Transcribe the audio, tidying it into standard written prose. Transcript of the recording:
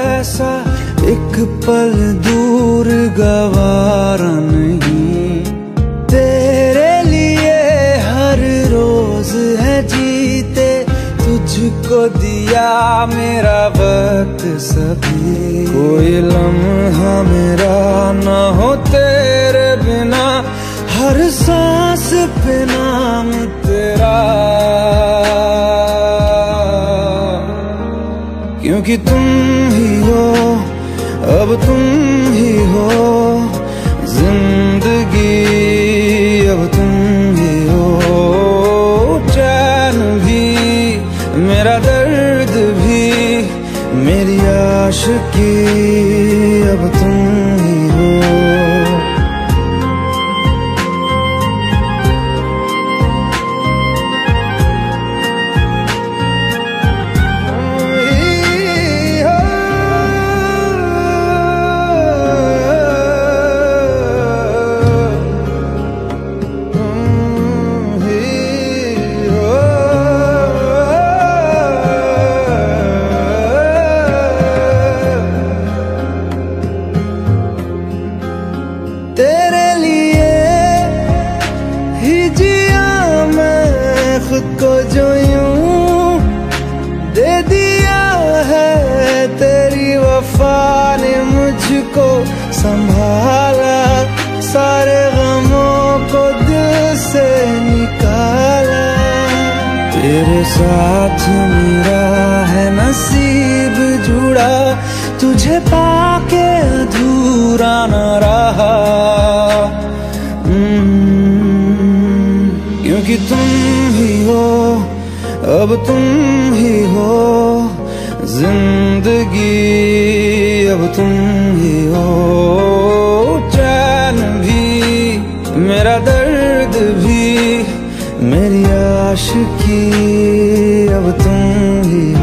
ऐसा एक पल दूर गवारा नहीं। तेरे लिए हर रोज है जीते, तुझको दिया मेरा वक्त सभी। कोई लम्हा मेरा ना हो तेरे बिना, हर सांस पे नाम तेरा। क्योंकि तुम ही हो, अब तुम ही हो जिंदगी, अब तुम ही हो चैन भी, मेरा दर्द भी, मेरी आशिकी, अब तुम ही हो। तेरे लिए ही जिया मैं खुद को, जो यूं दे दिया है तेरी वफा ने मुझको संभाला। सारे गमों को दिल से निकाला, तेरे साथ मेरा है नसीब जुड़ा, तुझे पाके अधूरा न रहा। क्योंकि तुम ही हो, अब तुम ही हो जिंदगी, अब तुम ही हो चैन भी, मेरा दर्द भी, मेरी आशिकी, अब तुम ही